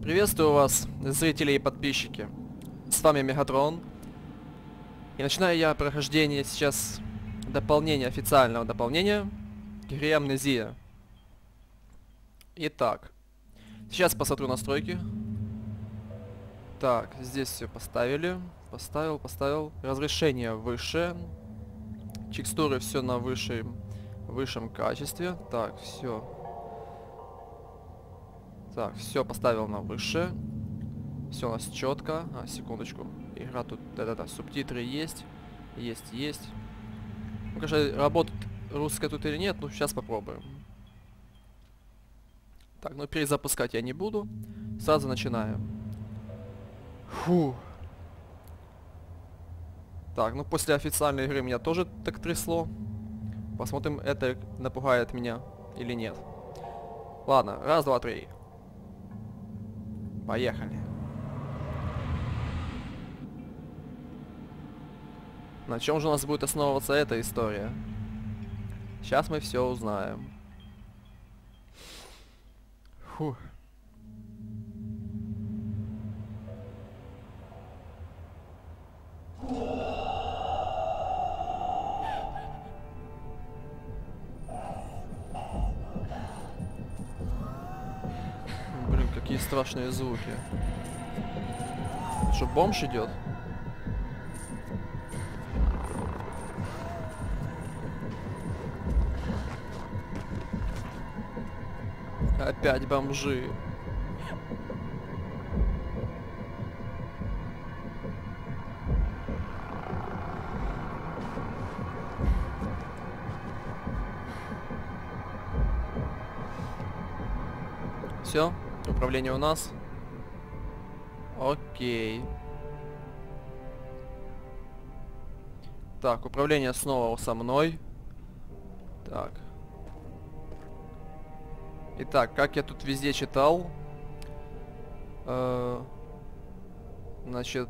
Приветствую вас, зрители и подписчики. С вами Мегатрон. И начинаю я прохождение сейчас официального дополнения к игре Амнезия. Итак, сейчас посмотрю настройки. Так, здесь все поставили. Поставил. Разрешение выше. Текстуры все на высшем качестве. Так, все. Так, все поставил на высшее. Все у нас четко. Секундочку. Игра тут, да-да-да, субтитры есть. Есть. Ну, конечно, работает русская тут или нет, ну, сейчас попробуем. Так, ну, перезапускать я не буду. Сразу начинаем. Фу. Так, ну, после официальной игры меня тоже так трясло. Посмотрим, это напугает меня или нет. Ладно, раз, два, три. Поехали. На чем же у нас будет основываться эта история? Сейчас мы все узнаем. Фух. Блин, какие страшные звуки. Что, бомж идет? Опять бомжи. Все, управление у нас. Окей. Так, управление снова со мной. Так. Итак, как я тут везде читал. Значит...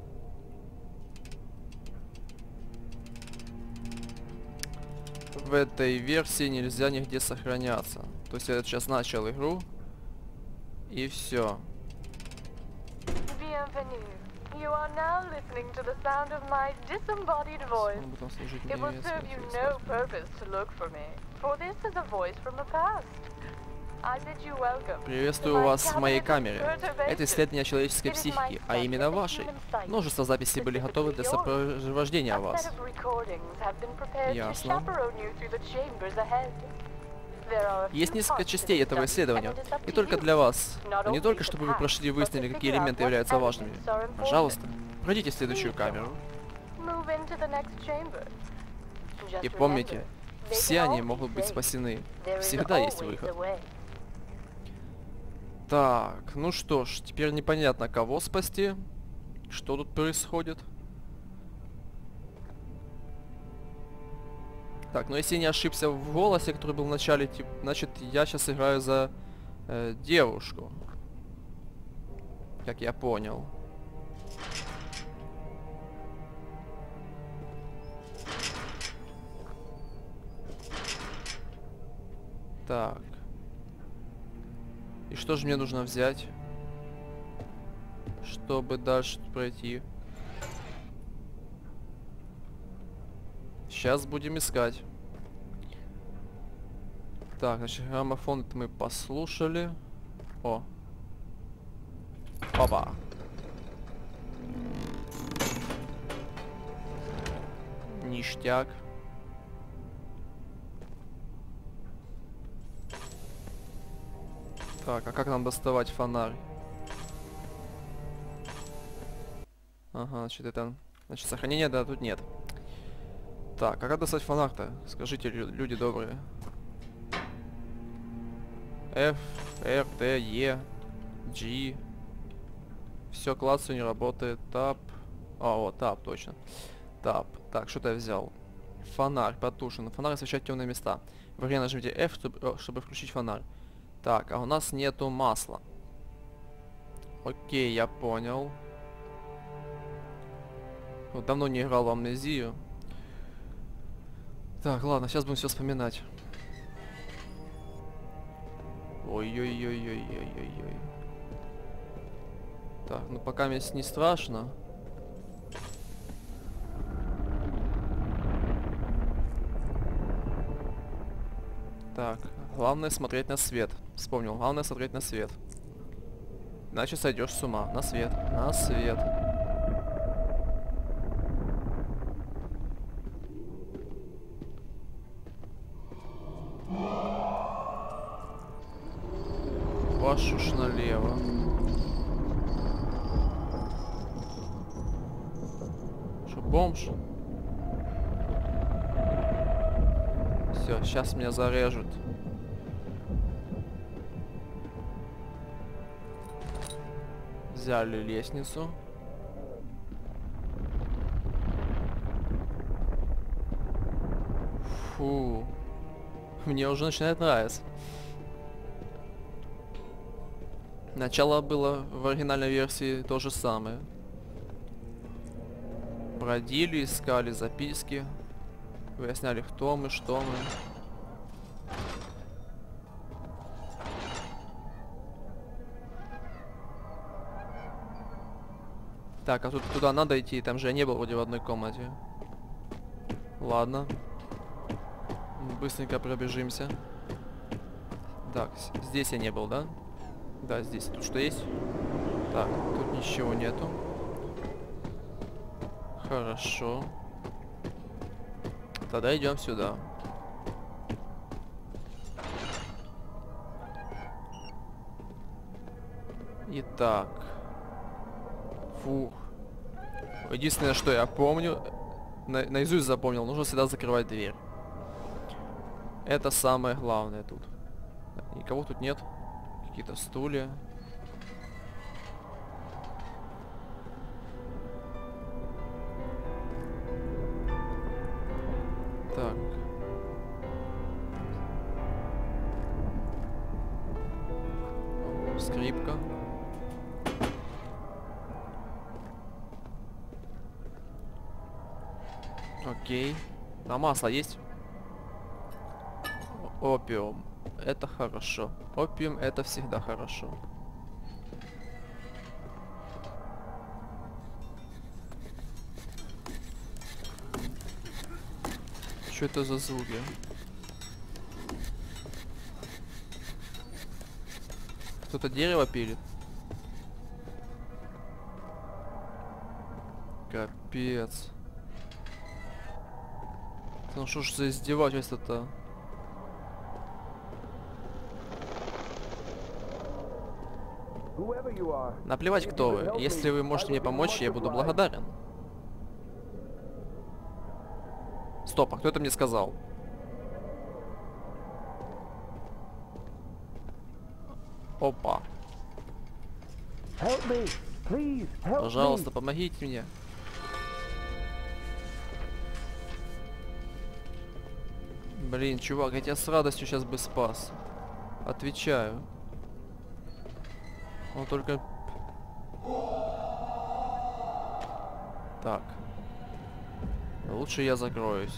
В этой версии нельзя нигде сохраняться. То есть я сейчас начал игру. И все. You are now listening to the sound of my disembodied voice. It will serve you no purpose to look for me, for this is a voice from the past. I bid you welcome. Приветствую вас в моей камере. Это исследование человеческой психики, а именно вашей. Множество записей были готовы для сопровождения вас. Ясно. Есть несколько частей этого исследования, не только для вас, но не только чтобы вы прошли и выяснили, какие элементы являются важными. Пожалуйста, пройдите в следующую камеру. И помните, все они могут быть спасены. Всегда есть выход. Так, ну что ж, теперь непонятно, кого спасти. Что тут происходит? Так, ну если я не ошибся в голосе, который был в начале, значит я сейчас играю за девушку. Как я понял. Так. И что же мне нужно взять, чтобы дальше пройти? Сейчас будем искать. Так, значит, граммофон это мы послушали. О. Опа. Ништяк. Так, а как нам доставать фонарь? Ага, значит, это... Значит, сохранения, да, тут нет. Так, а как достать фонарь-то? Скажите, люди добрые. F, R, T, E, G. Все, классу не работает. Tab. А, вот, Tab, точно. Tab. Так, что-то я взял. Фонарь потушен. Фонарь освещает темные места. В игре нажмите F, чтобы включить фонарь. Так, а у нас нету масла. Окей, я понял. Вот давно не играл в Амнезию. Так, ладно, сейчас будем все вспоминать. Ой-ой-ой-ой-ой-ой-ой. Так, ну пока мне не страшно. Так, главное смотреть на свет. Вспомнил, главное смотреть на свет. Иначе сойдешь с ума. На свет, на свет. Вашу ж налево. Что, бомж? Все, сейчас меня зарежут. Взяли лестницу. Фу. Мне уже начинает нравиться. Начало было в оригинальной версии то же самое. Бродили, искали записки. Выясняли, кто мы, что мы. Так, а тут туда надо идти, там же я не был вроде в одной комнате. Ладно. Быстренько пробежимся. Так, здесь я не был, да? Да, здесь. Тут что есть? Так, тут ничего нету. Хорошо. Тогда идем сюда. Итак. Фух. Единственное, что я помню, наизусть запомнил, нужно всегда закрывать дверь. Это самое главное тут. Никого тут нет. Какие-то стулья. Так. Скрипка. Окей. А масло есть? Опиум. Это хорошо. Опиум это всегда хорошо. Что это за звуки? Кто-то дерево пилит? Капец. Ну что ж за издевательство-то? Наплевать, кто вы. Если вы можете мне помочь, я буду благодарен. Стоп, а кто это мне сказал? Опа. Пожалуйста, помогите мне. Блин, чувак, я тебя с радостью сейчас бы спас. Отвечаю. Он только... Так. Лучше я закроюсь.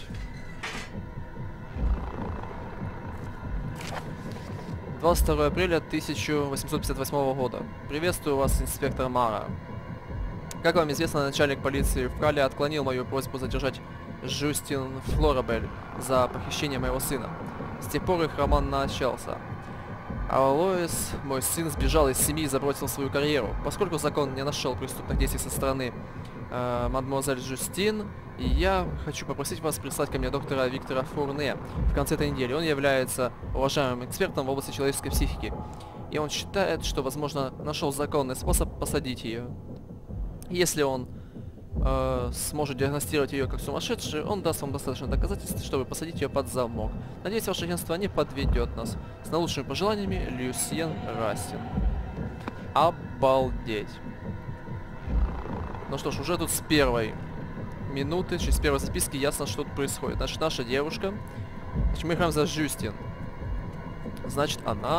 22 апреля 1858 года. Приветствую вас, инспектор Мара. Как вам известно, начальник полиции в Кале отклонил мою просьбу задержать Жюстин Флорабель за похищение моего сына. С тех пор их роман начался. А Лоис, мой сын, сбежал из семьи и забросил свою карьеру. Поскольку закон не нашел преступных действий со стороны мадемуазель Жюстин, и я хочу попросить вас прислать ко мне доктора Виктора Фурне в конце этой недели. Он является уважаемым экспертом в области человеческой психики. И он считает, что, возможно, нашел законный способ посадить ее. Если он сможет диагностировать ее как сумасшедшую, он даст вам достаточно доказательств, чтобы посадить ее под замок. Надеюсь, ваше агентство не подведет нас. С наилучшими пожеланиями, Люсьен Растин. Обалдеть. Ну что ж, уже тут с первой минуты, с первой записки ясно, что тут происходит. Значит, наша девушка. Значит, мы играем за Жюстин. Значит, она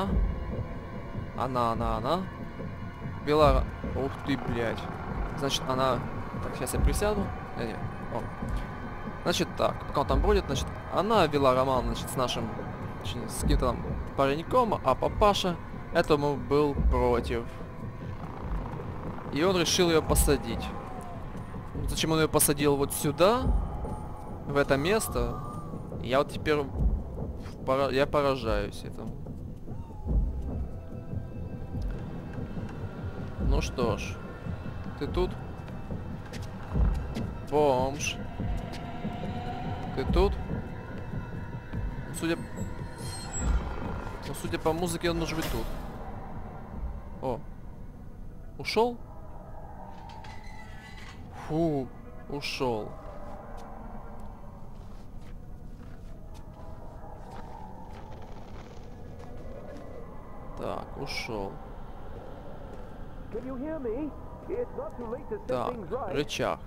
вела... Ух ты, блядь. Значит, она... Так, сейчас я присяду. Не. О. Значит так, пока он там бродит, значит, она вела роман, значит, с нашим, с каким-то там пареньком, а папаша этому был против. И он решил ее посадить. Зачем он ее посадил вот сюда, в это место? Я вот теперь... Я поражаюсь этому. Ну что ж. Ты тут? Бомж. Ты тут? Судя... Ну, судя по музыке, он может быть тут. О. Ушел? Фу, ушел. Так, ушел. Так, рычаг.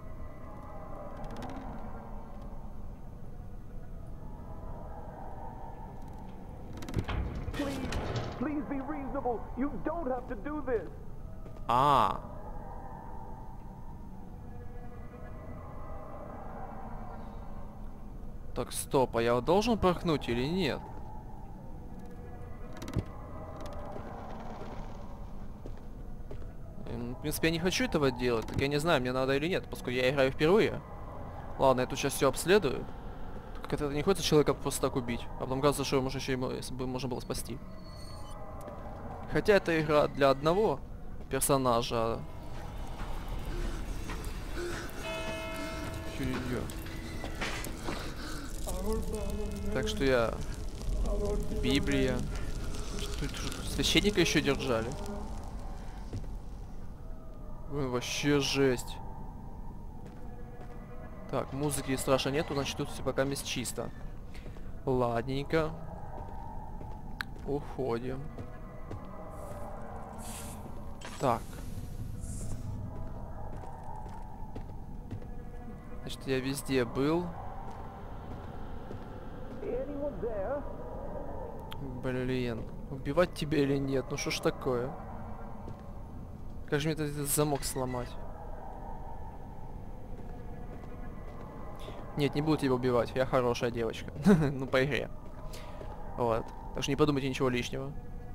А. Так, стоп, а я должен порхнуть или нет? В принципе, я не хочу этого делать, так я не знаю, мне надо или нет, поскольку я играю впервые. Ладно, я тут сейчас все обследую. Так это не хочется человека просто так убить, а потом кажется, что может еще ему, если бы можно было спасти. Хотя это игра для одного персонажа. Ё-ё-ё. Так что я... Библия. Что священника еще держали? Ой, вообще жесть. Так, музыки и страша нету, значит тут все пока мест чисто. Ладненько. Уходим. Так. Значит, я везде был. Блин. Убивать тебя или нет? Ну что ж такое? Как же мне этот замок сломать? Нет, не буду тебя убивать. Я хорошая девочка. Ну, по игре. Вот. Так что не подумайте ничего лишнего.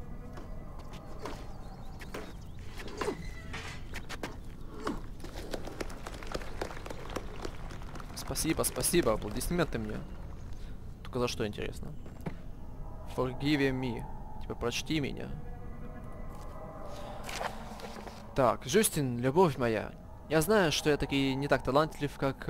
Спасибо, спасибо. Аплодисменты мне. Только за что, интересно? Forgive me. Типа, прочти меня. Так, Джустин, любовь моя. Я знаю, что я таки не так талантлив, как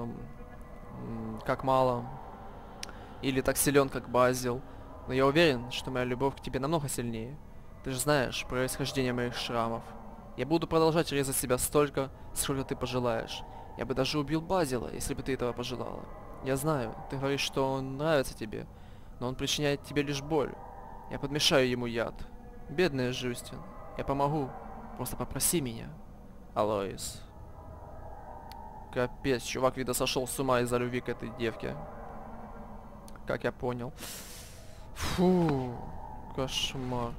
Мало. Или так силен, как Базил. Но я уверен, что моя любовь к тебе намного сильнее. Ты же знаешь происхождение моих шрамов. Я буду продолжать резать себя столько, сколько ты пожелаешь. Я бы даже убил Базила, если бы ты этого пожелала. Я знаю, ты говоришь, что он нравится тебе, но он причиняет тебе лишь боль. Я подмешаю ему яд. Бедная Джустин. Я помогу. Просто попроси меня. Алоис. Капец, чувак, видно, сошел с ума из-за любви к этой девке. Как я понял. Фу, кошмар.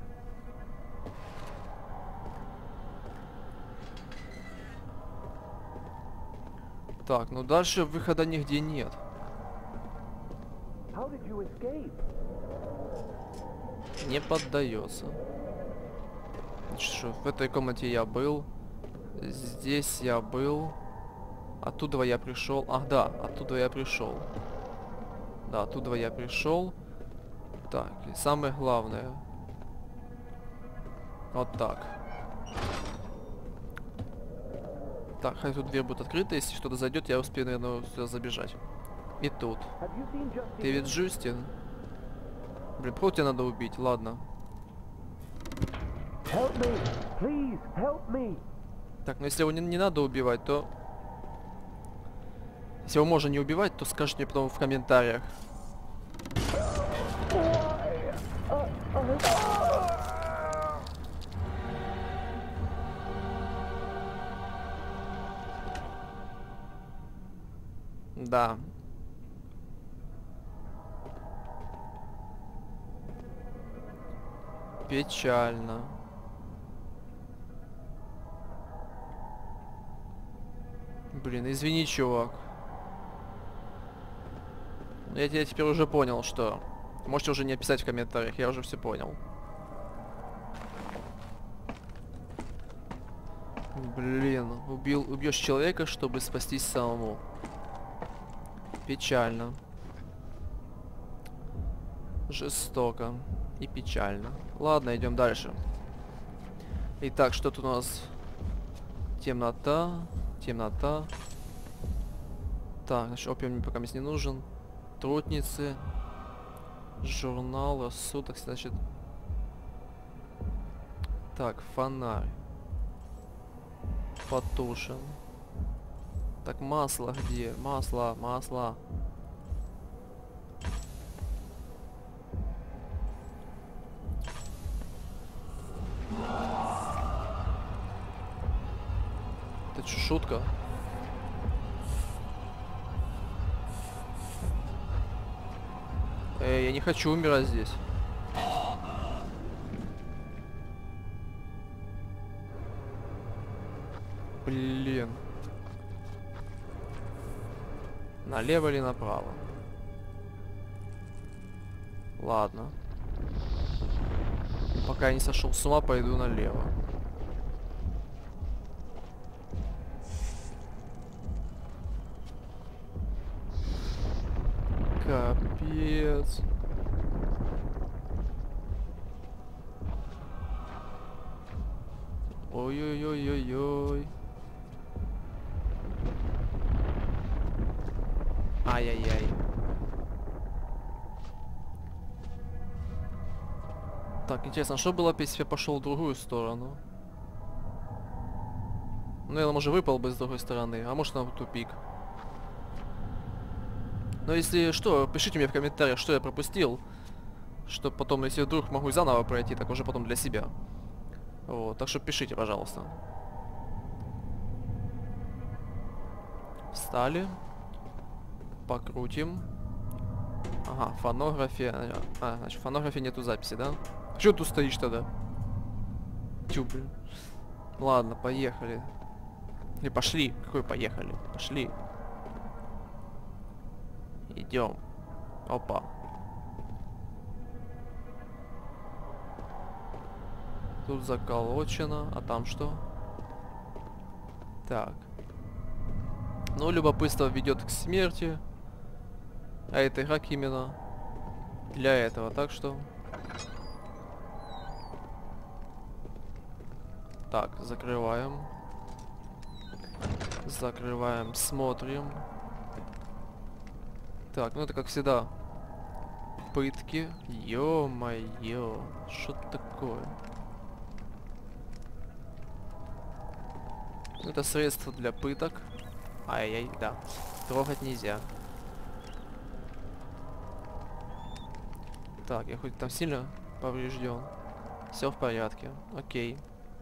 Так, ну дальше выхода нигде нет. Не поддается. Что, в этой комнате я был. Здесь я был. Оттуда я пришел. Ах, да, оттуда я пришел. Да, оттуда я пришел. Так, и самое главное. Вот так. Так, хоть тут дверь будет открыта, если что-то зайдет, я успею, наверное, сюда забежать. И тут. Ты ведь Джустин? Блин, просто тебя надо убить, ладно. Так, ну если его не надо убивать, то... Если его можно не убивать, то скажите мне потом в комментариях. Да. Печально. Блин, извини, чувак. Я теперь уже понял, что... Можете уже не писать в комментариях, я уже все понял. Блин, убьешь человека, чтобы спастись самому. Печально. Жестоко и печально. Ладно, идем дальше. Итак, что тут у нас? Темнота. Темнота. Так, значит, опиум мне пока не нужен. Трутницы. Журнал, рассудок, значит. Так, фонарь. Потушен. Так, масло где? Масло, масло. Это что, шутка? Я не хочу умирать здесь. Блин. Налево или направо? Ладно. Пока я не сошел с ума, пойду налево. Капец. Ой-ой-ой-ой-ой. Ай-яй-яй. Так, интересно, что было бы, если я пошел в другую сторону? Ну, я, может, выпал бы с другой стороны, а может, на тупик. Но если что, пишите мне в комментариях, что я пропустил. Что потом, если вдруг могу заново пройти, так уже потом для себя. Вот, так что пишите, пожалуйста. Встали. Покрутим. Ага, фонография. А, значит, в фонографии нету записи, да? Чё тут стоишь тогда? Тю, блин. Ладно, поехали. И пошли. Какой поехали? Пошли. Идем. Опа. Тут заколочено. А там что? Так. Ну, любопытство ведет к смерти. А это как именно для этого, так что... Так, закрываем. Закрываем, смотрим. Так, ну это как всегда. Пытки. Ё-моё. Что такое? Это средство для пыток. Ай-яй, да. Трогать нельзя. Так, я хоть там сильно поврежден. Все в порядке. Окей.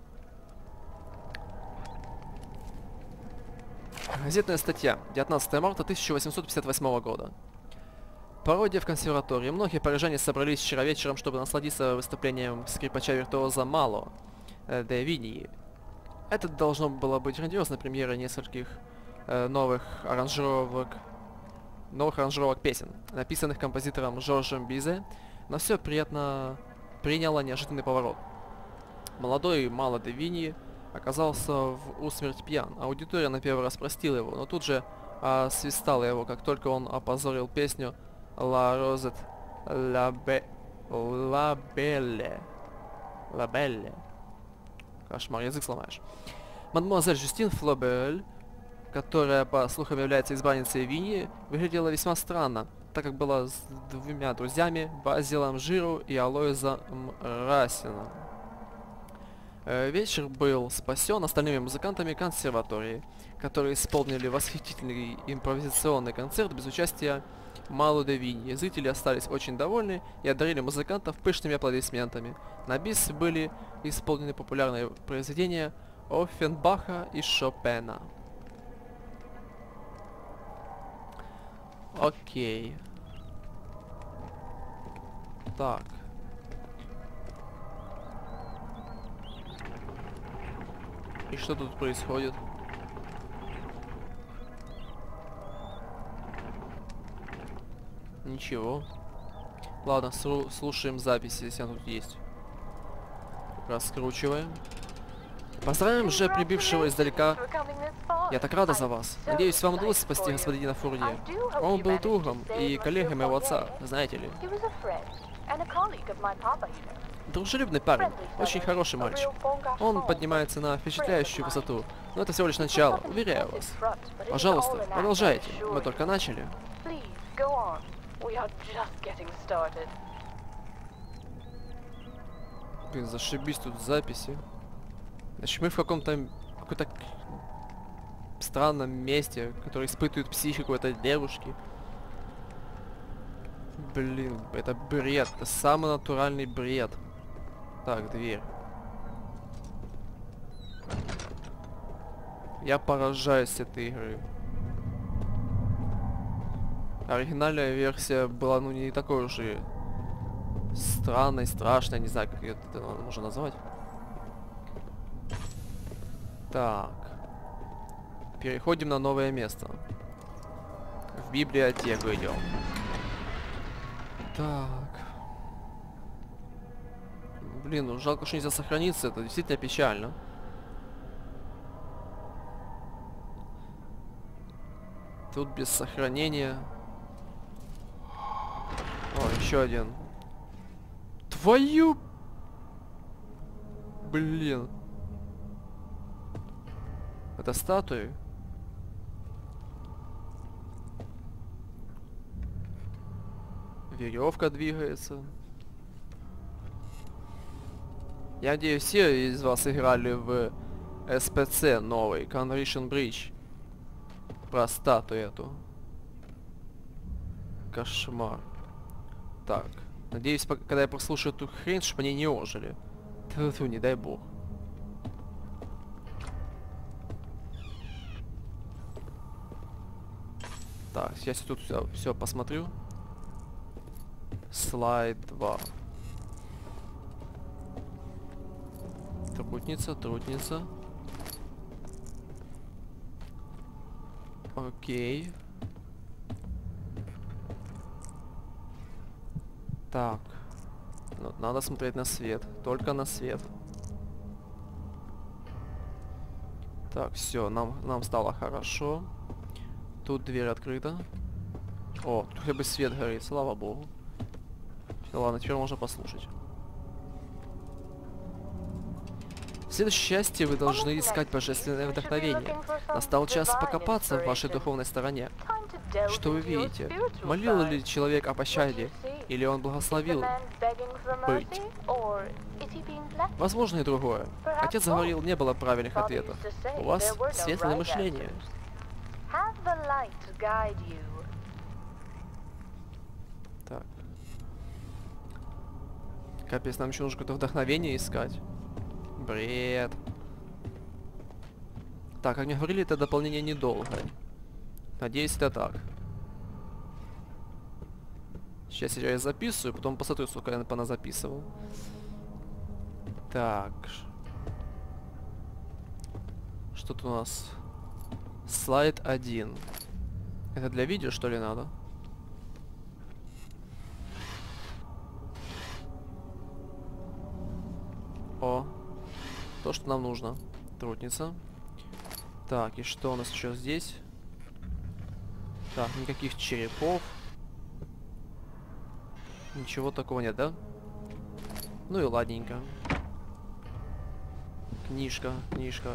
Газетная статья. 19 марта 1858 года. Пародия в консерватории. Многие парижане собрались вчера вечером, чтобы насладиться выступлением скрипача-виртуоза Мало де Виньи. Это должно было быть грандиозной премьерой нескольких новых аранжировок песен, написанных композитором Жоржем Бизе, но все приятно приняло неожиданный поворот. Молодой Мало де Виньи оказался в усмерть пьян. Аудитория на первый раз простила его, но тут же свистала его, как только он опозорил песню «La Rosette La Belle». Кошмар, язык сломаешь. Мадемуазель Жюстин Флобель, которая, по слухам, является избранницей Виньи, выглядела весьма странно, так как была с двумя друзьями, Базилом Жиру и Алоизом Расином. Вечер был спасен остальными музыкантами консерватории, которые исполнили восхитительный импровизационный концерт без участия Мало де Виньи. Зрители остались очень довольны и одарили музыкантов пышными аплодисментами. На бис были исполнены популярные произведения Оффенбаха и Шопена. Окей. Так. И что тут происходит? Ничего. Ладно, слушаем записи, если она тут есть. Раскручиваем. Поздравляем же прибывшего издалека. Я так рада за вас. Надеюсь, вам удалось спасти господина Фурнье. Он был другом и коллегой моего отца, знаете ли. Дружелюбный парень, очень хороший мальчик. Он поднимается на впечатляющую высоту, но это всего лишь начало, уверяю вас. Пожалуйста, продолжайте, мы только начали. Блин, зашибись тут записи. Значит, мы в каком-то странном месте, который испытывает психику этой девушки. Блин, это бред, это самый натуральный бред. Так, дверь. Я поражаюсь с этой игры. Оригинальная версия была, ну, не такой уже странной, страшной, не знаю, как это можно назвать. Так. Переходим на новое место. В библиотеку идем. Так. Блин, ну жалко, что нельзя сохраниться, это действительно печально. Тут без сохранения. О, еще один. Твою... Блин. Это статуи? Веревка двигается. Я надеюсь, все из вас играли в SPC новый, Conversion Bridge. Про статую эту. Кошмар. Так. Надеюсь, когда я прослушаю эту хрень, чтобы они не ожили. Тьфу, не дай бог. Так, сейчас я тут все посмотрю. Слайд 2. Трутница, трутница. Окей. Так. Ну, надо смотреть на свет. Только на свет. Так, все, нам стало хорошо. Тут дверь открыта. О, тут хотя бы свет горит, слава богу. Ладно, теперь можно послушать. В следующей части вы должны искать божественное вдохновение. Настал час покопаться в вашей духовной стороне. Что вы видите? Молил ли человек о пощаде? Или он благословил быть? Возможно и другое. Отец говорил, не было правильных ответов. У вас светлое мышление. Так. Капец, нам еще нужно какое-то вдохновение искать. Бред. Так, как мне говорили, это дополнение недолгое. Надеюсь, это так. Сейчас я записываю, потом посмотрю, сколько я поназаписывал. Так. Что тут у нас? Слайд 1. Это для видео, что ли, надо? О. То, что нам нужно. Трутница. Так, и что у нас еще здесь? Так, никаких черепов. Ничего такого нет, да? Ну и ладненько. Книжка, книжка.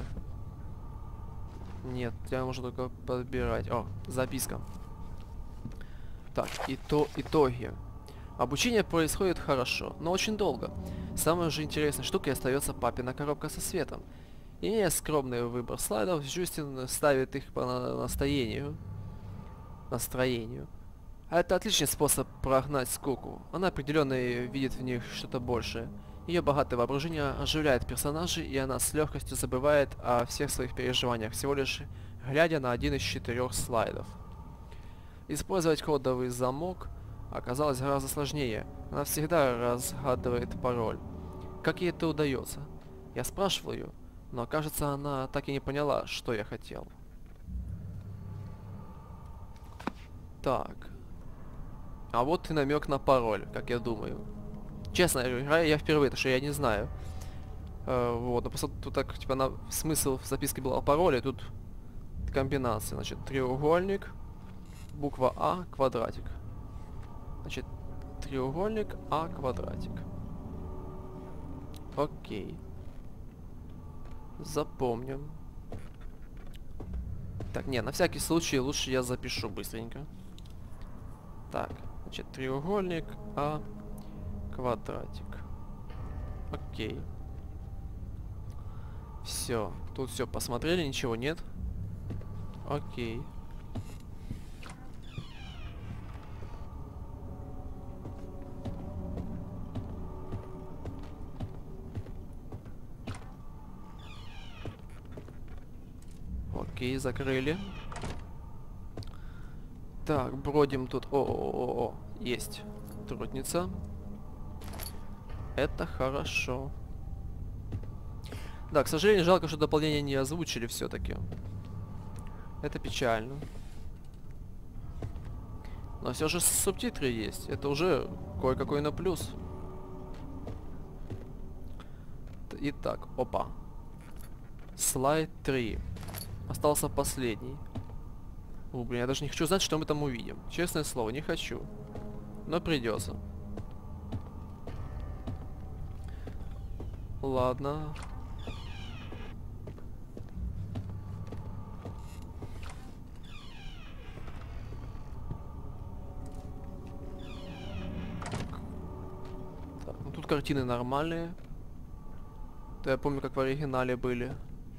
Нет, тебя можно только подбирать. О, записка. Так, итоги. Обучение происходит хорошо, но очень долго. Самой же интересной штукой остается папина коробка со светом. Имея скромный выбор слайдов, Джустин ставит их по настроению. А это отличный способ прогнать скуку. Она определенно видит в них что-то большее. Ее богатое воображение оживляет персонажей, и она с легкостью забывает о всех своих переживаниях, всего лишь глядя на один из 4 слайдов. Использовать кодовый замок оказалось гораздо сложнее. Она всегда разгадывает пароль. Как ей это удается? Я спрашивал ее, но кажется, она так и не поняла, что я хотел. Так. А вот и намек на пароль, как я думаю. Честно, играю я впервые, потому что я не знаю. Вот, но просто тут так, типа, смысл в записке был о пароле, тут комбинация, значит, треугольник, буква А, квадратик. Значит, треугольник, А, квадратик. Окей. Запомним. Так, не, на всякий случай лучше я запишу быстренько. Так, значит, треугольник, А, квадратик. Окей. Все, тут все посмотрели, ничего нет. Окей. Окей, закрыли. Так, бродим тут. О, есть трудница. Это хорошо. Да, к сожалению, жалко, что дополнение не озвучили все-таки. Это печально. Но все же субтитры есть. Это уже кое-какой на плюс. Итак, опа. Слайд 3. Остался последний. Блин, я даже не хочу знать, что мы там увидим. Честное слово, не хочу. Но придется. Ладно. Так, ну тут картины нормальные. Да, я помню, как в оригинале были.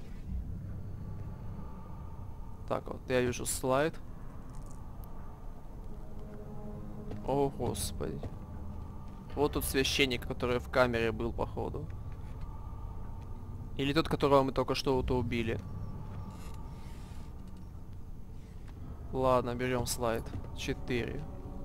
Так, вот, я вижу слайд. О, господи. Вот тут священник, который в камере был, походу. Или тот, которого мы только что вот убили. Ладно, берем слайд. 4.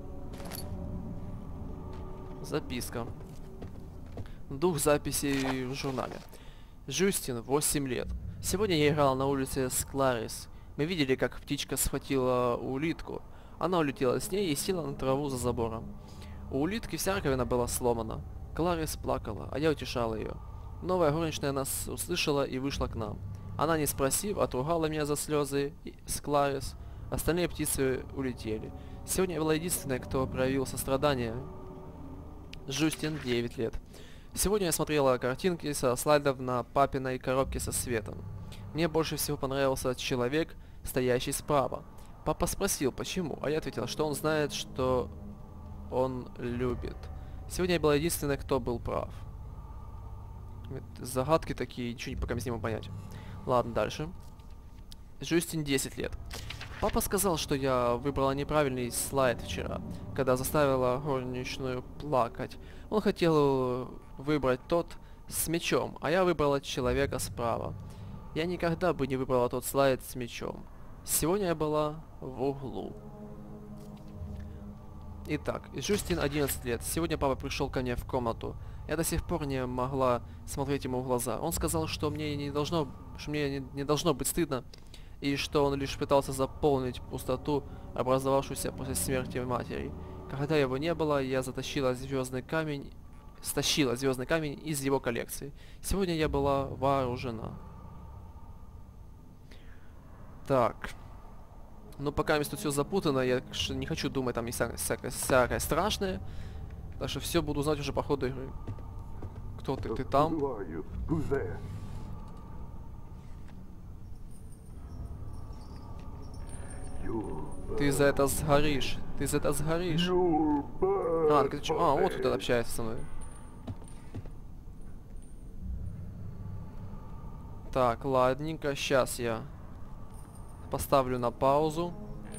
Записка. Дух записей в журнале. Джустин, 8 лет. Сегодня я играл на улице с Кларис. Мы видели, как птичка схватила улитку. Она улетела с ней и села на траву за забором. У улитки вся раковина была сломана. Кларис плакала, а я утешал ее. Новая горничная нас услышала и вышла к нам. Она, не спросив, отругала меня за слезы с Кларис. Остальные птицы улетели. Сегодня я была единственной, кто проявил сострадание. Джустин, 9 лет. Сегодня я смотрела картинки со слайдов на папиной коробке со светом. Мне больше всего понравился человек, стоящий справа. Папа спросил, почему, а я ответила, что он знает, что он любит. Сегодня я была единственной, кто был прав. Загадки такие, ничего пока не могу понять. Ладно, дальше. Джустин, 10 лет. Папа сказал, что я выбрала неправильный слайд вчера, когда заставила горничную плакать. Он хотел выбрать тот с мечом, а я выбрала человека справа. Я никогда бы не выбрала тот слайд с мечом. Сегодня я была в углу. Итак, Джустин, 11 лет. Сегодня папа пришел ко мне в комнату. Я до сих пор не могла смотреть ему в глаза. Он сказал, что мне не должно быть стыдно, и что он лишь пытался заполнить пустоту, образовавшуюся после смерти матери. Когда его не было, я стащила звездный камень из его коллекции. Сегодня я была вооружена. Так. Ну, пока тут все запутано, я не хочу думать там и всякое страшное. Так что все буду знать уже по ходу игры. Кто ты? Ты там? Ты за это сгоришь. Ты за это сгоришь. А, так это что? А, вот кто-то общается со мной. Так, ладненько. Сейчас я поставлю на паузу.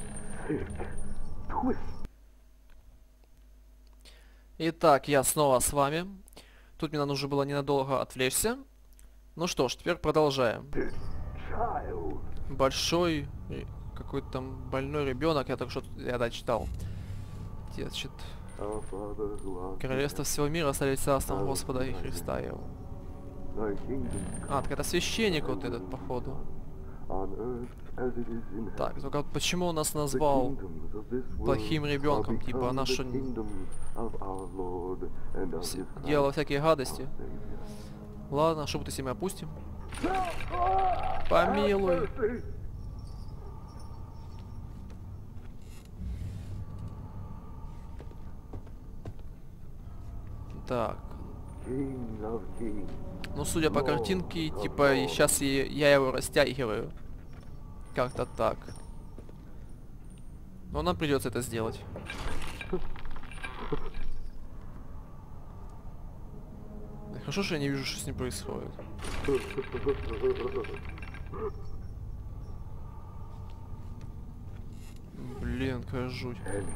Итак, я снова с вами. Тут мне нужно было ненадолго отвлечься. Ну что ж, теперь продолжаем. Большой... Какой-то там больной ребенок, я только что читал. Значит, королевство всего мира стали царством Господа и Христа его. А, так это священник вот этот, походу. Так, только вот почему он нас назвал плохим ребенком? Типа, она что, делала всякие гадости? Ладно, шепоты мы опустим. Помилуй. Так. Ну, судя по картинке, типа, сейчас я его растягиваю. Как-то так. Но нам придется это сделать. Хорошо, что я не вижу, что с ним происходит. Блин, какая жуть.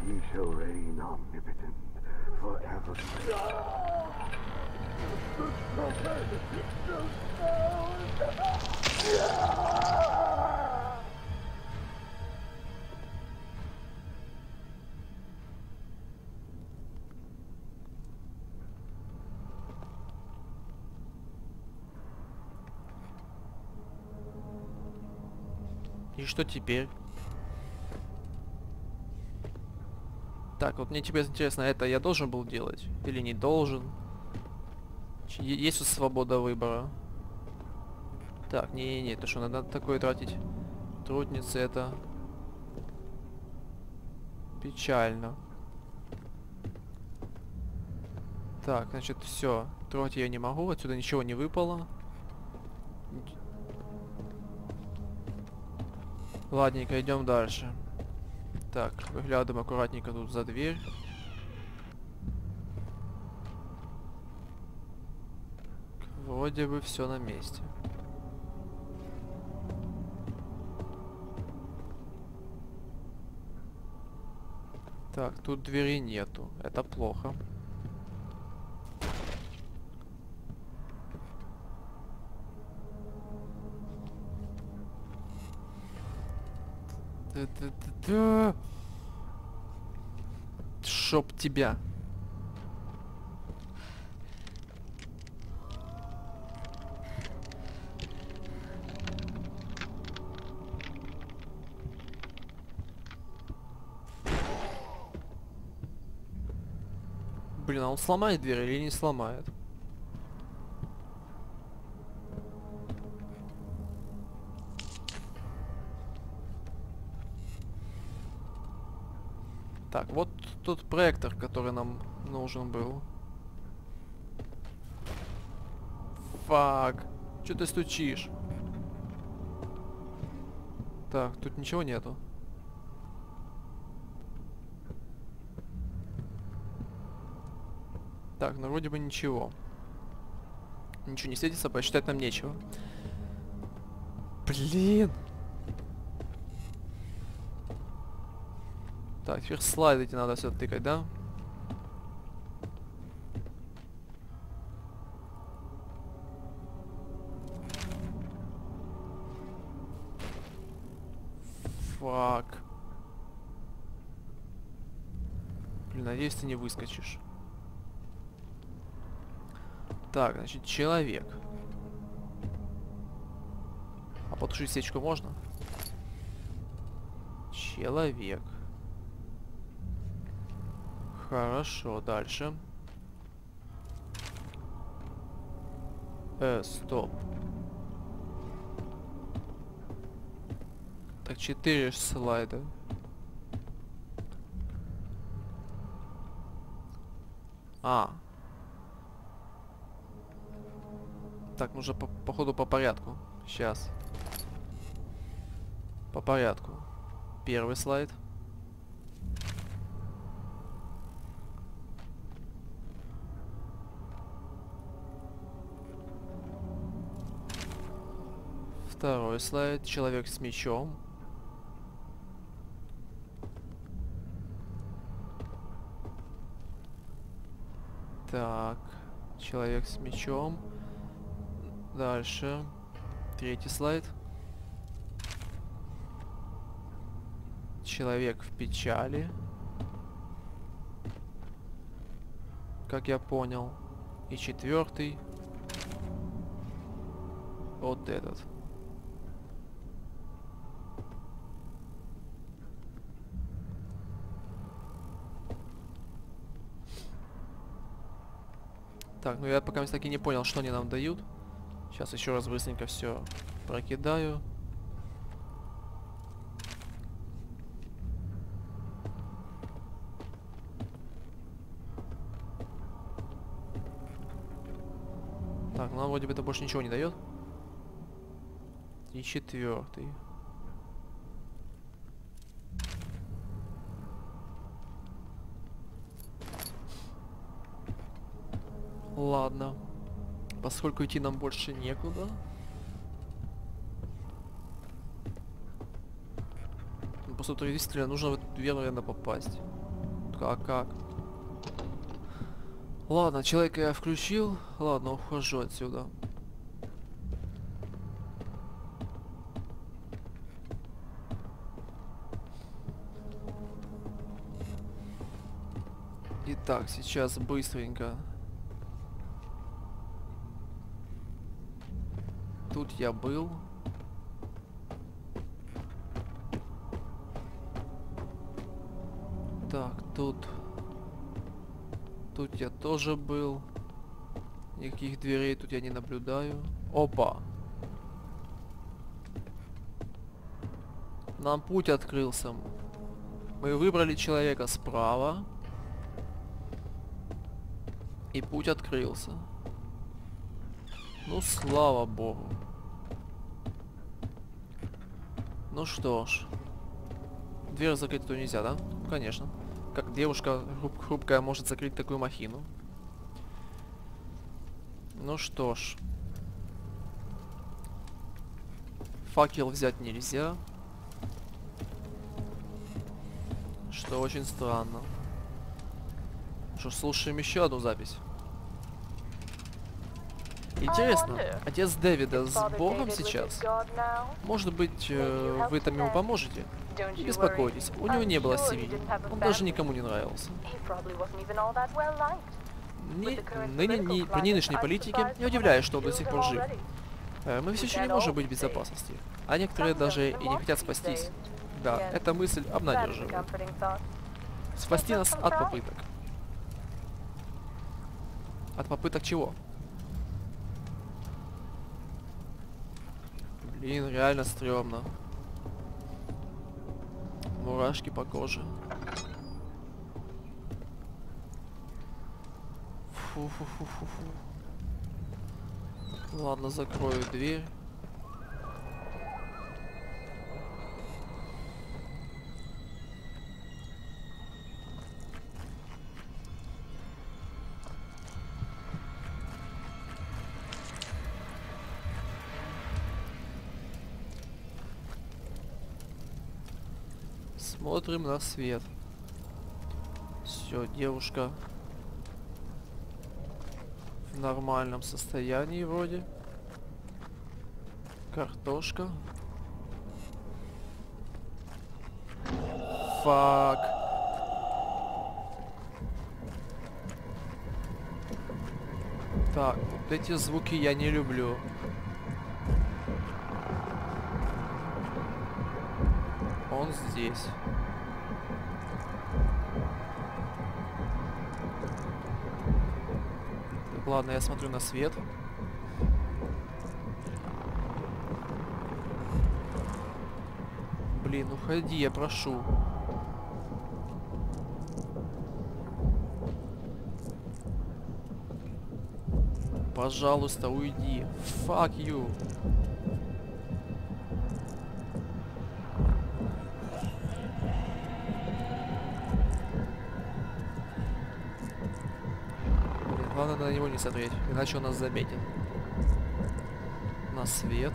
И что теперь? Так, вот мне теперь интересно, это я должен был делать? Или не должен? Есть тут свобода выбора? Так, не-не-не, это что, надо такое тратить? Трудницы, это... Печально. Так, значит, все. Трогать я не могу, отсюда ничего не выпало. Ладненько, идем дальше. Так, выглядываем аккуратненько тут за дверь. Вроде бы все на месте. Так, тут двери нету. Это плохо. Чтоб тебя. Блин, а он сломает дверь или не сломает? Так, вот тот проектор, который нам нужен был. Фак. Чё ты стучишь? Так, тут ничего нету. Так, ну вроде бы ничего. Ничего не светится, посчитать нам нечего. Блин. Так, теперь слайды эти надо все тыкать, да? Фак. Блин, надеюсь, ты не выскочишь. Так, значит, человек. А потушить свечку можно? Человек. Хорошо, дальше. Стоп. Так, 4 слайда. Так, нужно походу по порядку. Сейчас. По порядку. Первый слайд. Второй слайд. Человек с мечом. Так. Человек с мечом. Дальше. Третий слайд. Человек в печали. Как я понял. И четвертый. Вот этот. Так, ну я пока таки не понял, что они нам дают. Сейчас еще раз быстренько все прокидаю. Так, нам вроде бы это больше ничего не дает. И 4-й. Ладно. Поскольку идти нам больше некуда. После выстрела нужно в эту дверь, наверное, попасть. Как? Ладно, человека я включил. Ладно, ухожу отсюда. Итак, сейчас быстренько. Тут я был. Так, тут я тоже был. Никаких дверей тут я не наблюдаю. Опа! Нам путь открылся. Мы выбрали человека справа. И путь открылся. Ну, слава богу. Ну что ж. Дверь закрыть то нельзя, да? Конечно. Как девушка хрупкая может закрыть такую махину. Ну что ж. Факел взять нельзя. Что очень странно. Что ж, слушаем еще одну запись. Интересно, отец Дэвида с Богом сейчас? Может быть, вы там ему поможете? Не беспокойтесь, у него не было семьи. Он даже никому не нравился. При нынешней политике не удивляюсь, что он до сих пор жив. Мы все еще не можем быть в безопасности. А некоторые даже и не хотят спастись. Да, эта мысль обнадеживает. Спасти нас от попыток. От попыток чего? Блин, реально стрёмно. Мурашки по коже. Фу-фу-фу-фу-фу. Ладно, закрою дверь. Смотрим на свет. Все, девушка в нормальном состоянии вроде. Картошка. Фак. Так, вот эти звуки я не люблю. Он здесь. Так, ладно, я смотрю на свет. Блин, уходи, я прошу. Пожалуйста, уйди. Fuck you. Главное на него не смотреть, иначе он нас заметит. На свет.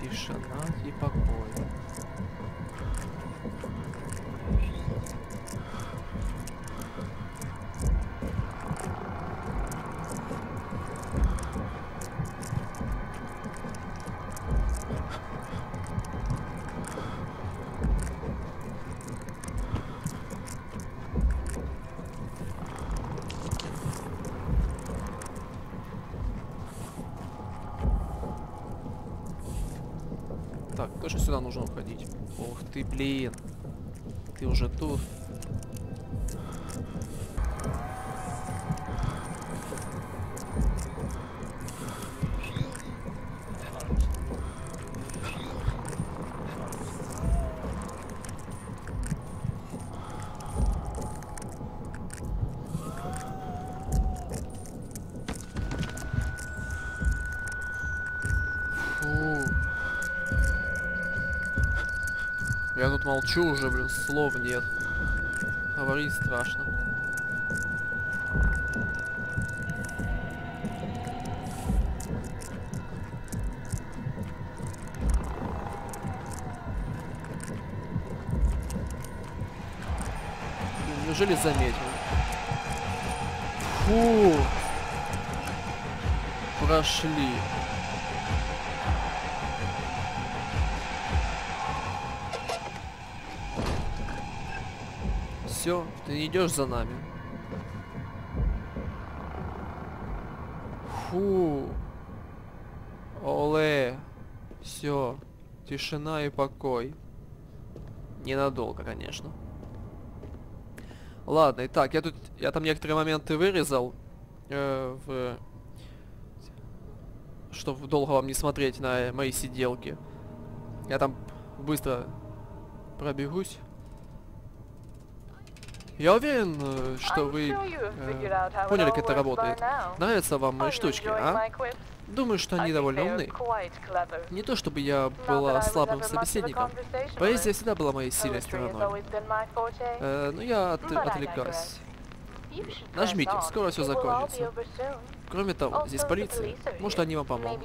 Тишина и покой. Так, точно сюда нужно уходить. Ух ты, блин. Ты уже тут. Фу. Я тут молчу уже, блин, слов нет. Говорить страшно. Блин, неужели заметил? Фу. Прошли. Все, ты не идешь за нами. Фу. Оле. Все. Тишина и покой. Ненадолго, конечно. Ладно, итак, я там некоторые моменты вырезал, чтобы долго вам не смотреть на мои сиделки. Я там быстро пробегусь. Я уверен, что вы поняли, как это работает. Нравятся вам мои штучки, а? Думаю, что они довольно умны. Не то чтобы я была слабым собеседником. Поэзия всегда была моей сильной стороной. Но я отвлекаюсь. Нажмите, скоро все закончится. Кроме того, здесь полиция. Может, они вам помогут.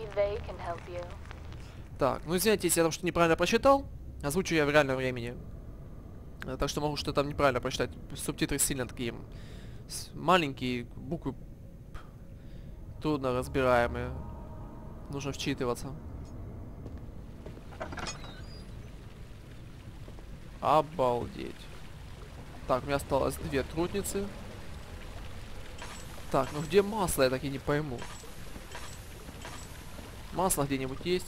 Так, ну извините, если я там что-то неправильно прочитал. Озвучу я в реальном времени. Так что могу что-то там неправильно прочитать. Субтитры сильно такие маленькие, буквы трудно разбираемые. Нужно вчитываться. Обалдеть. Так, у меня осталось 2 трудницы. Так, ну где масло, я так и не пойму. Масло где-нибудь есть?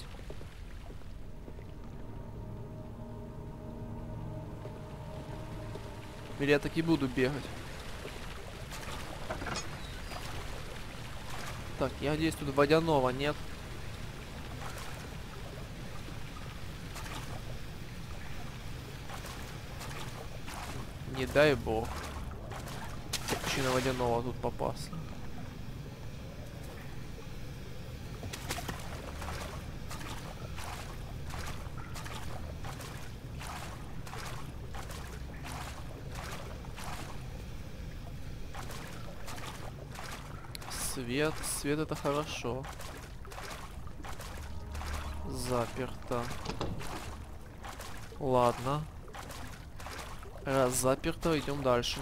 Или я таки буду бегать? Так, я надеюсь, тут водяного нет. Не дай бог. Причина водяного тут попался. Свет, свет это хорошо. Заперто. Ладно. Раз заперто, идем дальше.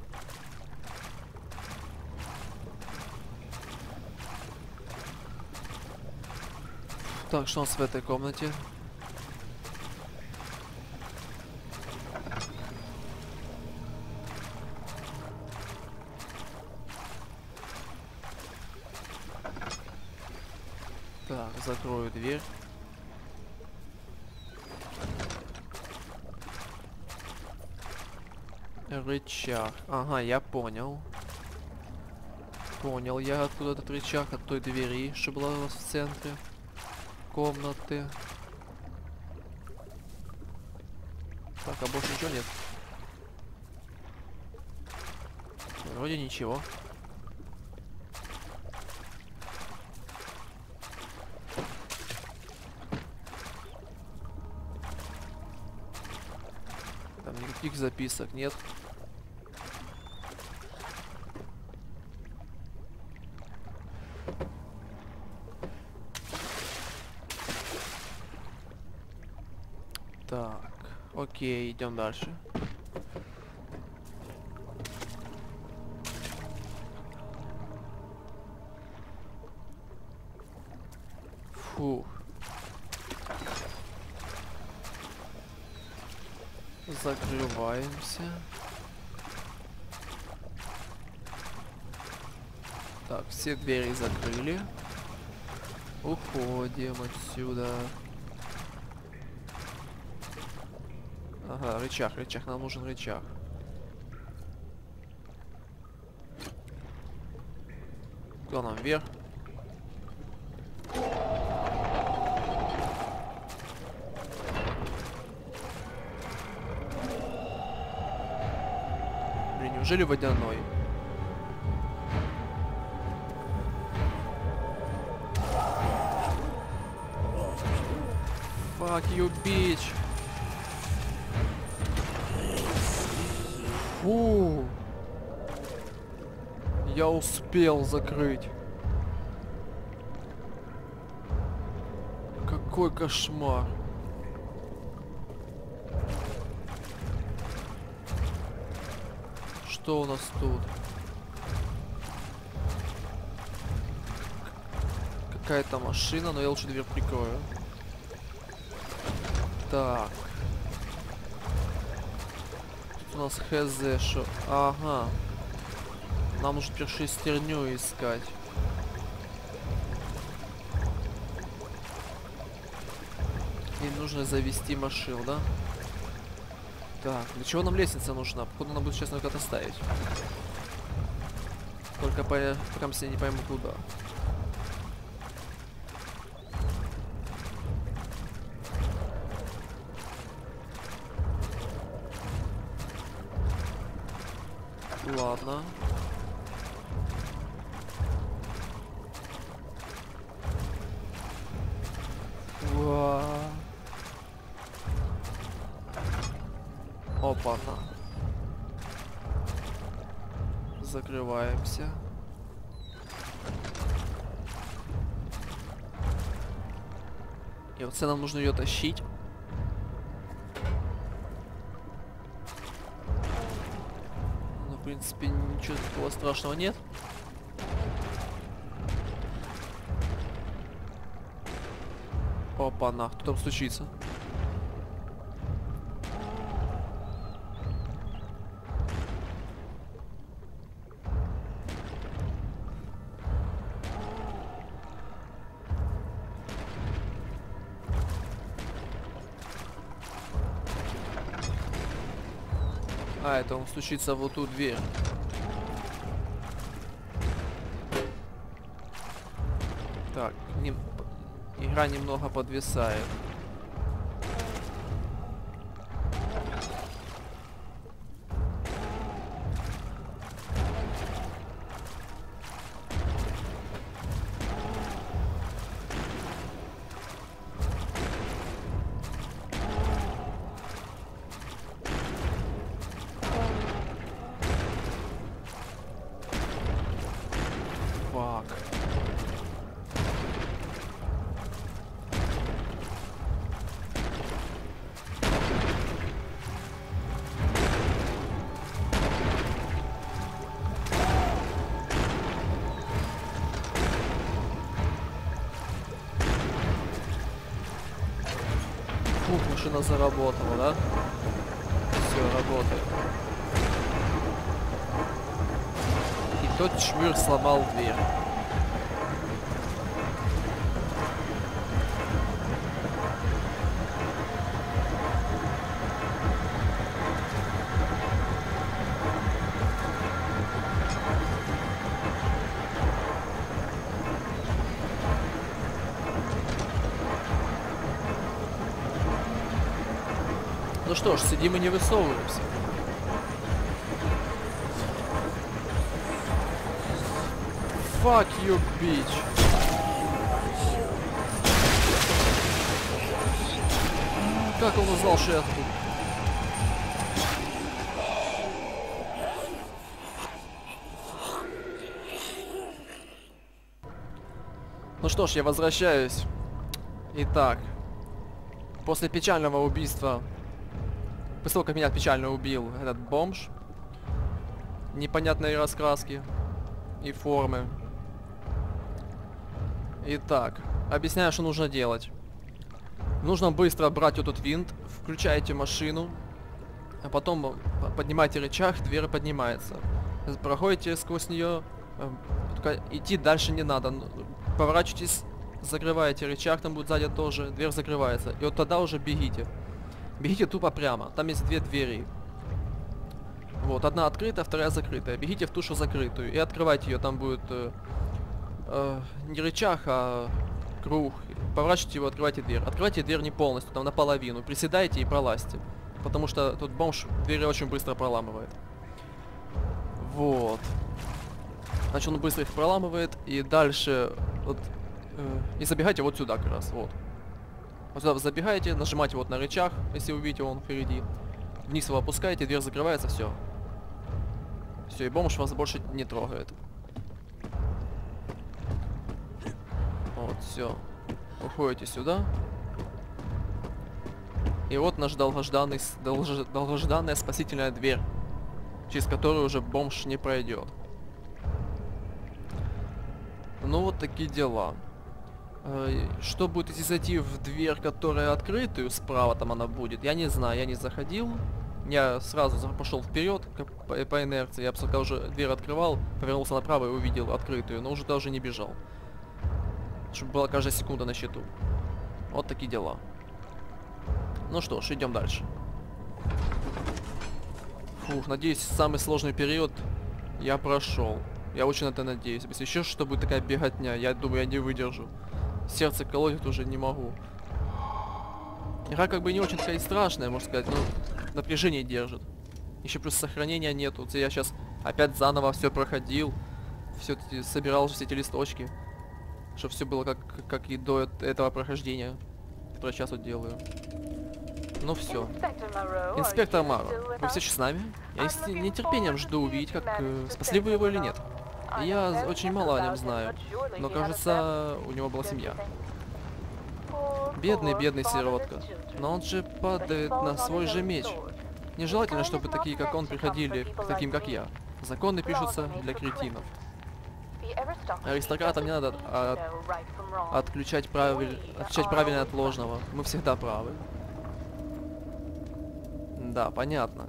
Так, что у нас в этой комнате? Так, закрою дверь. Рычаг. Ага, я понял. Понял я, откуда этот рычаг, от той двери, что была у вас в центре комнаты. Так, а больше ничего нет? Вроде ничего. Там никаких записок нет. Так, окей, идем дальше. Фух. Закрываемся. Так, все двери закрыли. Уходим отсюда. Ага, рычаг, нам нужен рычаг. Куда нам, вверх? Блин, неужели водяной? Fuck you, bitch. Фу. Я успел закрыть. Какой кошмар. Что у нас тут? Какая-то машина, но я лучше дверь прикрою. Так. Тут у нас хз, шо... Ага. Нам нужно теперь шестерню искать. И нужно завести машину, да? Так, для чего нам лестница нужна? Походу она будет сейчас на куда-то ставить. Только пока я не пойму куда. Ладно. Опа-на. Закрываемся. И вот нам нужно ее тащить. Ну, в принципе, ничего такого страшного нет. Опа-на, кто там стучится? А, это он стучится в вот ту дверь. Так, игра немного подвисает. Фух, машина заработала, да? Все, работает. И тот шмыр сломал дверь. Ну что ж, сидим и не высовываемся. Fuck you, bitch. Как он узнал, что я тут? Ну что ж, я возвращаюсь. Итак. После печального убийства, после того, как меня печально убил этот бомж, непонятной раскраски и формы. Итак, объясняю, что нужно делать. Нужно быстро брать вот этот винт, включаете машину, а потом поднимаете рычаг, дверь поднимается. Проходите сквозь нее, только идти дальше не надо. Поворачивайтесь, закрываете рычаг, там будет сзади тоже, дверь закрывается. И вот тогда уже бегите. Бегите тупо прямо, там есть две двери. Вот, одна открытая, вторая закрытая. Бегите в ту, что закрытую, и открывайте ее, там будет не рычаг, а круг. Поворачивайте его, открывайте дверь. Открывайте дверь не полностью, там наполовину. Приседайте и пролазьте. Потому что тут бомж двери очень быстро проламывает. Вот. Значит, он быстро их проламывает. И дальше... Вот, и забегайте вот сюда как раз. Вот. Вот сюда вы забегаете, нажимаете вот на рычаг, если увидите, он впереди. Вниз его опускаете, дверь закрывается, все. Все, и бомж вас больше не трогает. Вот, все. Уходите сюда. И вот наш долгожданная спасительная дверь, через которую уже бомж не пройдет. Ну вот такие дела. Что будет, если зайти в дверь, которая открытую, справа там она будет, я не знаю, я не заходил. Я сразу пошел вперед по инерции, я пока уже дверь открывал, повернулся направо и увидел открытую, но уже даже не бежал. Чтобы была каждая секунда на счету. Вот такие дела. Ну что ж, идем дальше. Фух, надеюсь, самый сложный период я прошел. Я очень на это надеюсь. Если еще что будет такая беготня, я думаю, я не выдержу. Сердце колотит уже не могу. Игра как бы не очень такая и страшная, можно сказать, но напряжение держит. Еще плюс сохранения нету. Я сейчас опять заново все проходил. Все собирал все эти листочки. Чтобы все было как и до этого прохождения, которое сейчас вот делаю. Ну все. Инспектор Маро, вы все еще с нами? Я с нетерпением жду увидеть, как спасли вы его или нет. Я очень мало о нем знаю, но кажется, у него была семья. Бедный сиротка. Но он же падает на свой же меч. Нежелательно, чтобы такие, как он, приходили к таким, как я. Законы пишутся для кретинов. Аристократам не надо отличать правильное от ложного. Мы всегда правы. Да, понятно.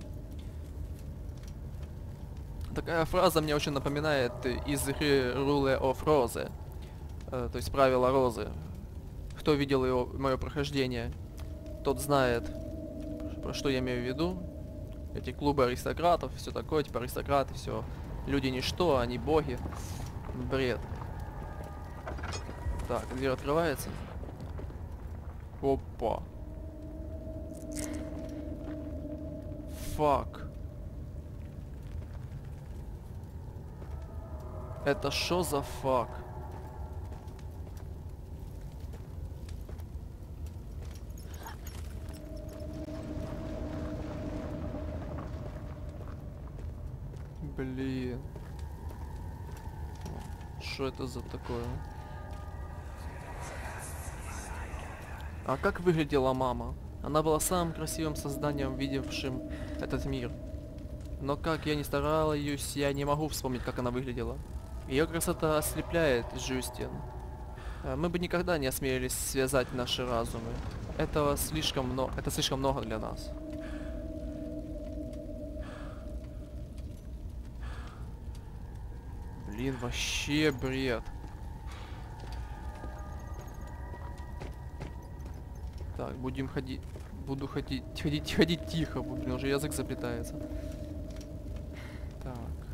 Такая фраза мне очень напоминает из игры Rule of Rose. То есть правила розы. Кто видел мое прохождение, тот знает, про что я имею в виду. Эти клубы аристократов, все такое, типа аристократы, все. Люди ничто, они боги. Бред. Так, дверь открывается. Опа. Фак. Это шо за фак? Блин. Что это за такое? А как выглядела мама? Она была самым красивым созданием, видевшим этот мир. Но как я ни старалась, я не могу вспомнить, как она выглядела. Ее красота ослепляет, Жюстин. Мы бы никогда не осмелились связать наши разумы. Это слишком много для нас. Блин, вообще бред. Так, будем ходить. Буду ходить тихо. Блин, уже язык заплетается. Так.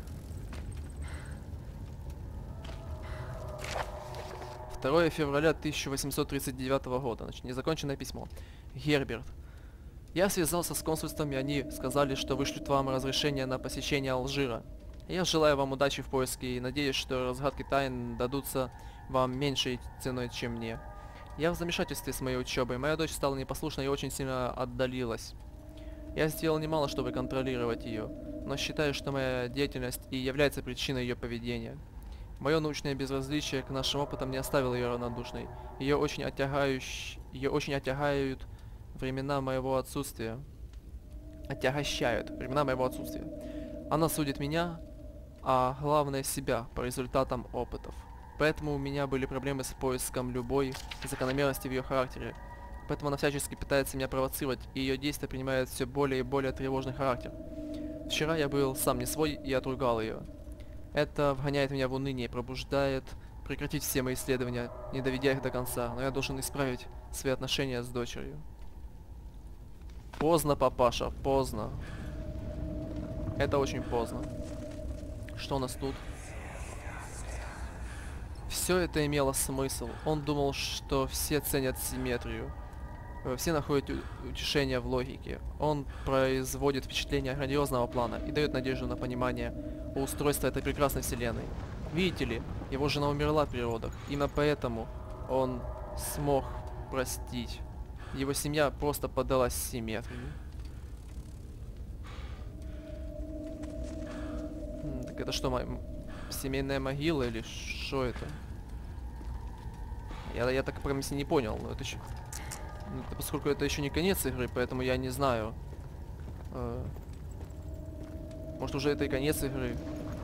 2 февраля 1839 года. Значит, незаконченное письмо. Герберт. Я связался с консульством, и они сказали, что вышлют вам разрешение на посещение Алжира. Я желаю вам удачи в поиске и надеюсь, что разгадки тайн дадутся вам меньшей ценой, чем мне. Я в замешательстве с моей учебой. Моя дочь стала непослушной и очень сильно отдалилась. Я сделал немало, чтобы контролировать ее, но считаю, что моя деятельность и является причиной ее поведения. Мое научное безразличие к нашим опытам не оставило ее равнодушной. Ее очень отягают времена моего отсутствия. Отягощают времена моего отсутствия. Она судит меня, а главное себя, по результатам опытов. Поэтому у меня были проблемы с поиском любой закономерности в ее характере. Поэтому она всячески пытается меня провоцировать, и ее действия принимают все более и более тревожный характер. Вчера я был сам не свой и отругал ее. Это вгоняет меня в уныние, пробуждает прекратить все мои исследования, не доведя их до конца, но я должен исправить свои отношения с дочерью. Поздно, папаша, поздно. Это очень поздно. Что у нас тут? Все это имело смысл. Он думал, что все ценят симметрию. Все находят утешение в логике. Он производит впечатление грандиозного плана и дает надежду на понимание устройства этой прекрасной вселенной. Видите ли, его жена умерла при родах. Именно поэтому он смог простить. Его семья просто поддалась симметрии. Так это что, семейная могила или что это? Я так прям не понял, но это еще... Поскольку это еще не конец игры, поэтому я не знаю. Может уже это и конец игры.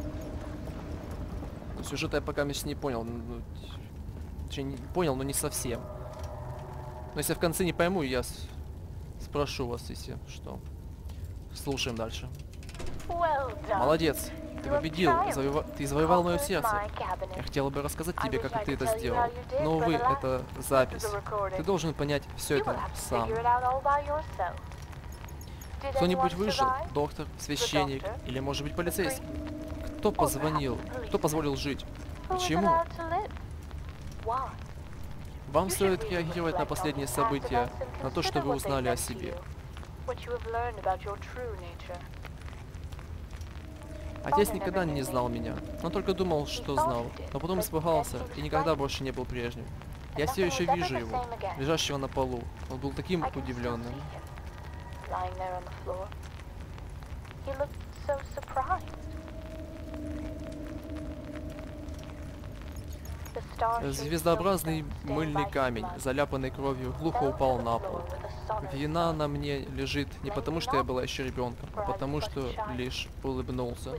Сюжета я пока не понял. Не понял, но не совсем. Но если в конце не пойму, я спрошу вас, если что. Слушаем дальше. Молодец. Ты победил, ты завоевал мое сердце. Я хотела бы рассказать тебе, как ты это сделал. Но, увы, это запись. Ты должен понять все это сам. Кто-нибудь выжил? Доктор, священник или, может быть, полицейский? Кто позвонил? Кто позволил жить? Почему? Вам стоит реагировать на последние события, на то, что вы узнали о себе. Отец никогда не знал меня. Он только думал, что знал, но потом испугался и никогда больше не был прежним. Я все еще вижу его, лежащего на полу. Он был таким удивленным. Звездообразный мыльный камень, заляпанный кровью, глухо упал на пол. Вина на мне лежит не потому, что я была еще ребенком, а потому, что лишь улыбнулся.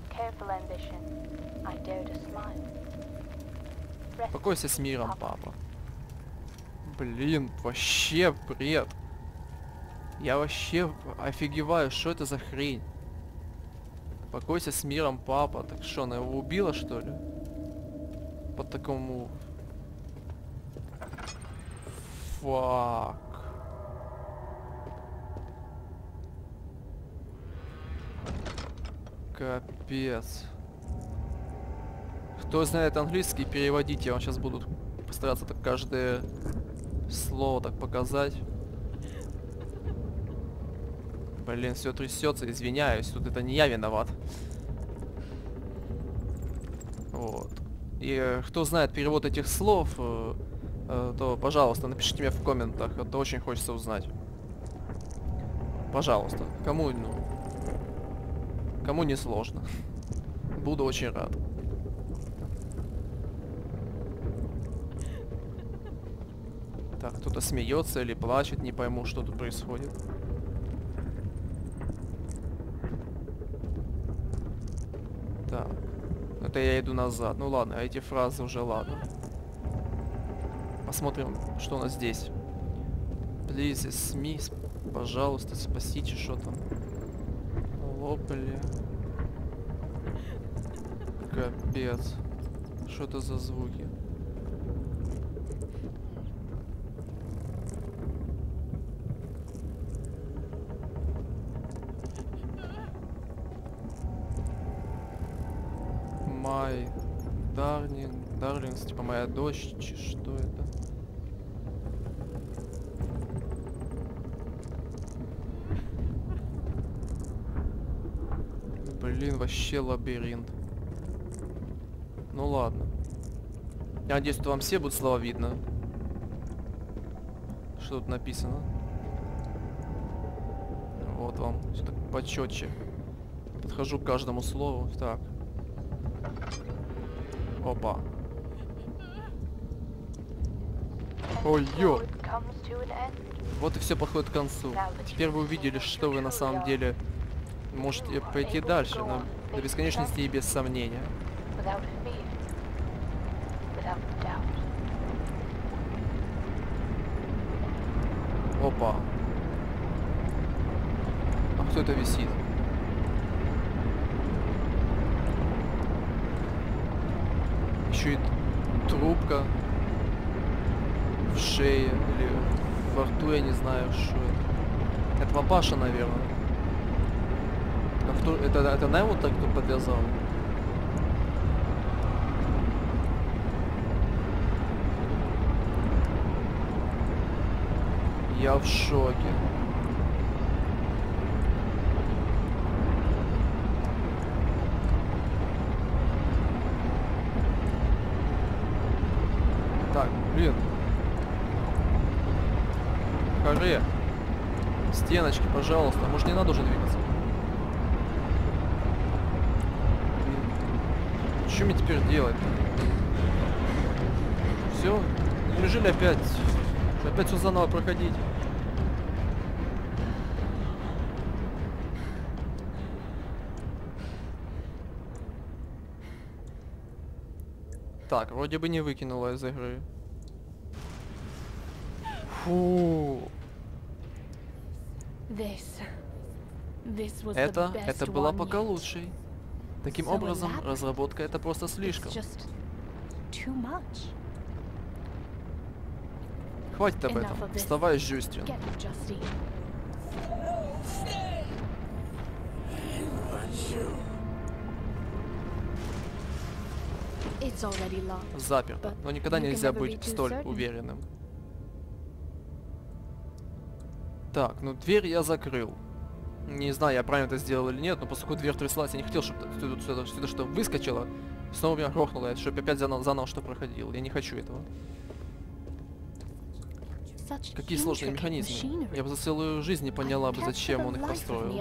Покойся с миром, папа. Блин, вообще бред. Я вообще офигеваю, что это за хрень? Покойся с миром, папа. Так что, она его убила, что ли? По такому... Фак. Капец. Кто знает английский, переводите. Я вам сейчас буду постараться так каждое слово так показать. Блин, все трясется, извиняюсь. Тут это не я виноват. Вот. И кто знает перевод этих слов, то, пожалуйста, напишите мне в комментах. Это очень хочется узнать. Пожалуйста. Кому не сложно. Буду очень рад. Так, кто-то смеется или плачет, не пойму, что тут происходит. Так. Это я иду назад. Ну ладно, эти фразы уже ладно. Посмотрим, что у нас здесь. Please, СМИ, пожалуйста, спасите, что там. О, бля. Капец. Что это за звуки? My darlings, типа моя дочь, что это? Блин, вообще лабиринт. Ну ладно. Я надеюсь, что вам все будут слова видно. Что тут написано? Вот вам, все так почетче. Подхожу к каждому слову. Так. Опа. Ой-ё. Вот и все подходит к концу. Теперь вы увидели, что вы на самом деле можете пойти дальше, но до бесконечности и без сомнения. Опа. А кто это висит? Еще и трубка в шее или во рту, я не знаю, что это. Это папаша, наверное. Это на его так кто подвязал? Я в шоке. Так, блин. Харе. Стеночки, пожалуйста. Может, не надо уже двигаться? Что мне теперь делать? Все? Неужели опять все заново проходить? Так, вроде бы не выкинула из игры. Фу. Это была пока лучшей. Таким образом, разработка это просто слишком. Хватит об этом. Вставай, Джустин. Заперто, но никогда нельзя быть столь уверенным. Так, ну дверь я закрыл. Не знаю, я правильно это сделал или нет, но поскольку дверь тряслась, я не хотел, чтобы сюда что выскочило, снова меня грохнуло, чтобы опять заново что проходило. Я не хочу этого. Какие сложные механизмы. Я бы за целую жизнь не поняла бы, зачем он их построил.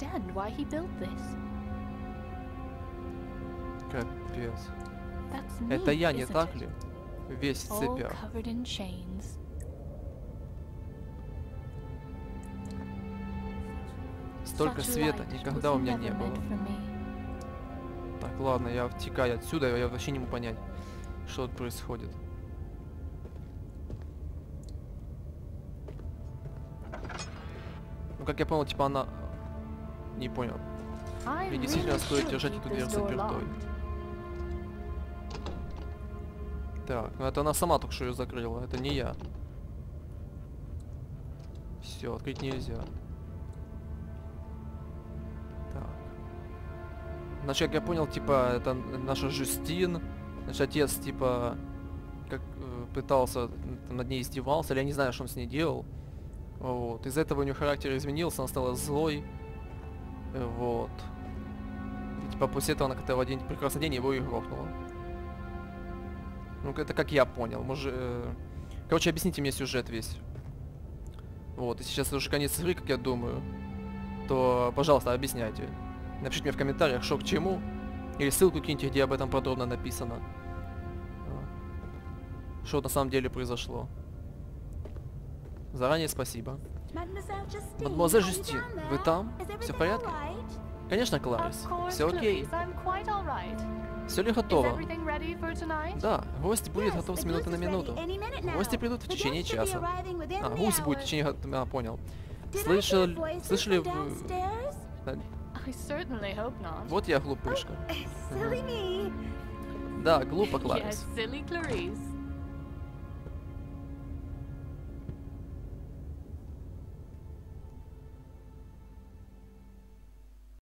Капец. Это я, не так ли? Весь в цепях. Столько света никогда у меня не было. Так, ладно, я втекаю отсюда, я вообще не могу понять, что тут происходит. Ну, как я понял, типа она... Не понял. Мне действительно стоит держать эту дверь запертой. Так, ну это она сама только что ее закрыла, это не я. Все, открыть нельзя. Так. Значит, как я понял, типа, это наша Джустин. Значит, отец, типа, как пытался, над ней издевался, или я не знаю, что он с ней делал. Вот. Из-за этого у нее характер изменился, она стала злой. Вот. И, типа, после этого она как-то в один прекрасный день его и грохнула. Ну, это как я понял. Может, короче, объясните мне сюжет весь. Вот, и сейчас уже конец игры, как я думаю. То, пожалуйста, объясняйте. Напишите мне в комментариях, что к чему. Или ссылку киньте, где об этом подробно написано. Что на самом деле произошло. Заранее спасибо. Мадемуазель Джустин, вы там? Все в порядке? Конечно, Кларис. Все окей. Все ли готово? Да, гость будет готов с минуты на минуту. Гости придут в течение часа. Гусь будет в течение... понял. Слышали вы... Вот я глупышка. Да, глупо, Кларис.